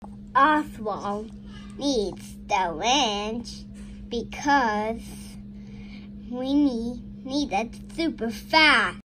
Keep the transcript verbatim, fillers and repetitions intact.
Oswald needs the wrench because weenie needs it super fast.